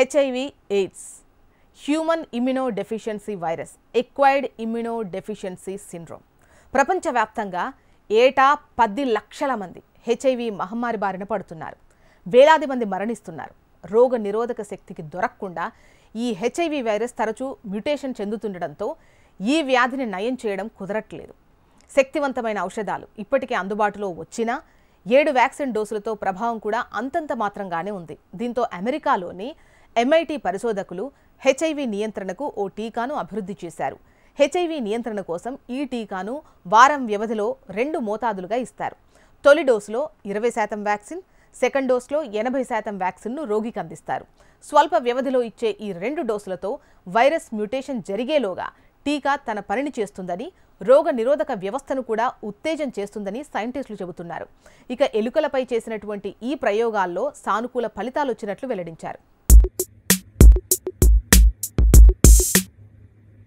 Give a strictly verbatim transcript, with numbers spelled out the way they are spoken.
HIV AIDS human immunodeficiency virus acquired immunodeficiency syndrome. ప్రపంచవ్యాప్తంగా ఏటా పది లక్షల మంది హెచ్ఐవి మహమ్మారి బారిన పడుతున్నారు. వేలాది మంది మరణిస్తున్నారు. రోగ నిరోధక శక్తికి దొరకకుండా ఈ హెచ్ఐవి వైరస్ తరచూ మ్యుటేషన్ చెందుతుండటంతో ఈ వ్యాధిని నయం చేయడం కుదరట్లేదు. శక్తివంతమైన ఔషధాలు ఇప్పటికే అందుబాటులో వచ్చినా ఏడు వ్యాక్సిన్ డోసులతో ప్రభావం కూడా అంతంత మాత్రంగానే ఉంది. దీంతో అమెరికాలోని ఎంఐటి పరిశోధకులు హెచ్ఐవి నియంత్రణకు ఓ టీకాను అభివృద్ధి చేశారు. హెచ్ఐవి నియంత్రణ కోసం ఈ టీకాను వారం వ్యవధిలో రెండు మోతాదులుగా ఇస్తారు. తొలి డోసులో ఇరవై శాతం వ్యాక్సిన్, సెకండ్ డోస్లో ఎనభై శాతం వ్యాక్సిన్ను రోగికి అందిస్తారు. స్వల్ప వ్యవధిలో ఇచ్చే ఈ రెండు డోసులతో వైరస్ మ్యుటేషన్ జరిగేలోగా టీకా తన పనిని చేస్తుందని, రోగ నిరోధక వ్యవస్థను కూడా ఉత్తేజం చేస్తుందని సైంటిస్టులు చెబుతున్నారు. ఇక ఎలుకలపై చేసినటువంటి ఈ ప్రయోగాల్లో సానుకూల ఫలితాలు వచ్చినట్లు వెల్లడించారు.